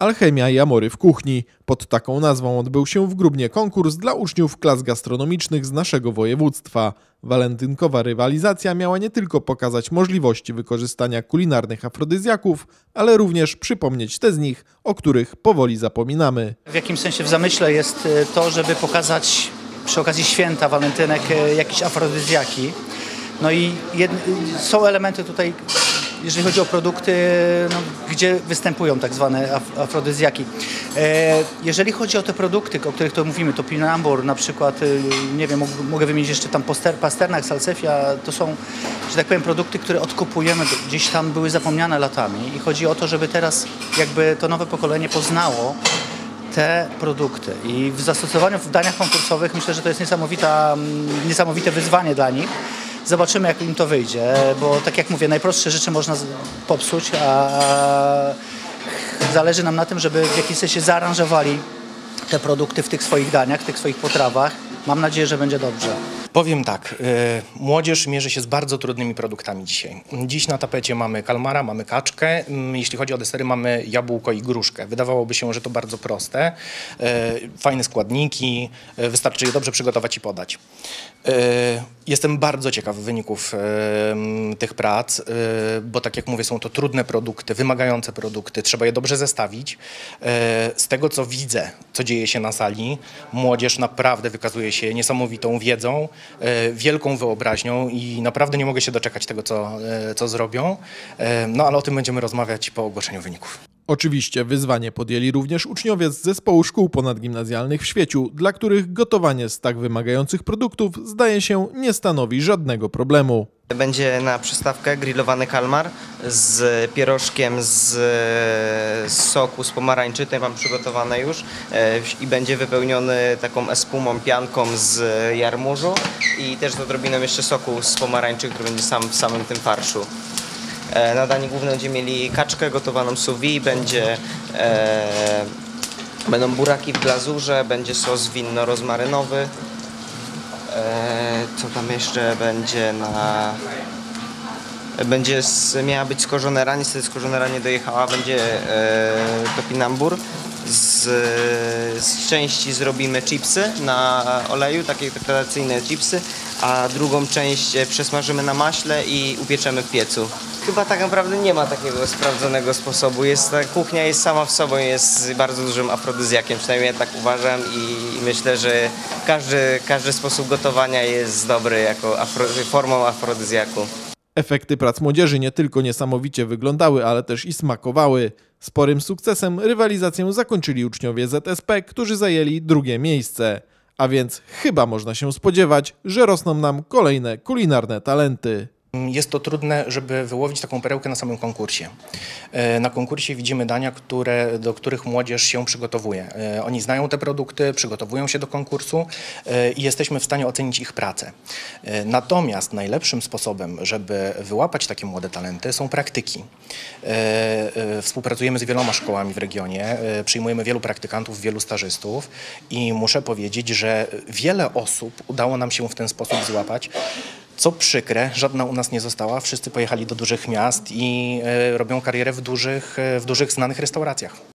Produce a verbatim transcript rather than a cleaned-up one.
Alchemia i amory w kuchni. Pod taką nazwą odbył się w Grubnie konkurs dla uczniów klas gastronomicznych z naszego województwa. Walentynkowa rywalizacja miała nie tylko pokazać możliwości wykorzystania kulinarnych afrodyzjaków, ale również przypomnieć te z nich, o których powoli zapominamy. W jakimś sensie w zamyśle jest to, żeby pokazać przy okazji święta walentynek jakieś afrodyzjaki. No i jed... są elementy tutaj, jeżeli chodzi o produkty, no, gdzie występują tak zwane af afrodyzjaki. E, jeżeli chodzi o te produkty, o których to mówimy, to pinambur na przykład, nie wiem, mogę wymienić jeszcze tam poster, pasternak, salsefia, to są, że tak powiem, produkty, które odkupujemy, gdzieś tam były zapomniane latami i chodzi o to, żeby teraz jakby to nowe pokolenie poznało te produkty i w zastosowaniu w daniach konkursowych myślę, że to jest niesamowita, niesamowite wyzwanie dla nich. Zobaczymy, jak im to wyjdzie, bo tak jak mówię, najprostsze rzeczy można popsuć, a zależy nam na tym, żeby w jakiś sensie zaaranżowali te produkty w tych swoich daniach, w tych swoich potrawach. Mam nadzieję, że będzie dobrze. Powiem tak, yy, młodzież mierzy się z bardzo trudnymi produktami dzisiaj. Dziś na tapecie mamy kalmara, mamy kaczkę, yy, jeśli chodzi o desery mamy jabłko i gruszkę. Wydawałoby się, że to bardzo proste, yy, fajne składniki, yy, wystarczy je dobrze przygotować i podać. Yy, jestem bardzo ciekaw wyników yy, tych prac, yy, bo tak jak mówię, są to trudne produkty, wymagające produkty, trzeba je dobrze zestawić. Yy, z tego co widzę, co dzieje się na sali, młodzież naprawdę wykazuje się niesamowitą wiedzą, wielką wyobraźnią i naprawdę nie mogę się doczekać tego, co, co zrobią. No ale o tym będziemy rozmawiać po ogłoszeniu wyników. Oczywiście wyzwanie podjęli również uczniowie z zespołu szkół ponadgimnazjalnych w Świeciu, dla których gotowanie z tak wymagających produktów zdaje się nie stanowi żadnego problemu. Będzie na przystawkę grillowany kalmar z pierożkiem z soku z pomarańczy, tutaj mam przygotowane już i będzie wypełniony taką espumą, pianką z jarmużu i też z odrobiną jeszcze soku z pomarańczy, który będzie sam w samym tym farszu. Na danie główne będziemy mieli kaczkę gotowaną sous vide, będzie, e, będą buraki w glazurze, będzie sos winno-rozmarynowy. E, co tam jeszcze będzie na... Będzie z, miała być skorżonera, niestety skorżonera nie dojechała, będzie e, topinambur. Z, z części zrobimy chipsy na oleju, takie tradycyjne chipsy, a drugą część przesmażymy na maśle i upieczemy w piecu. Chyba tak naprawdę nie ma takiego sprawdzonego sposobu. Jest, ta kuchnia jest sama w sobie, jest bardzo dużym afrodyzjakiem, przynajmniej ja tak uważam i, i myślę, że każdy, każdy sposób gotowania jest dobry jako afro, formą afrodyzjaku. Efekty prac młodzieży nie tylko niesamowicie wyglądały, ale też i smakowały. Sporym sukcesem rywalizację zakończyli uczniowie Z S P, którzy zajęli drugie miejsce. A więc chyba można się spodziewać, że rosną nam kolejne kulinarne talenty. Jest to trudne, żeby wyłowić taką perełkę na samym konkursie. Na konkursie widzimy dania, które, do których młodzież się przygotowuje. Oni znają te produkty, przygotowują się do konkursu i jesteśmy w stanie ocenić ich pracę. Natomiast najlepszym sposobem, żeby wyłapać takie młode talenty, są praktyki. Współpracujemy z wieloma szkołami w regionie, przyjmujemy wielu praktykantów, wielu stażystów i muszę powiedzieć, że wiele osób udało nam się w ten sposób złapać. Co przykre, żadna u nas nie została, wszyscy pojechali do dużych miast i robią karierę w dużych, w dużych znanych restauracjach.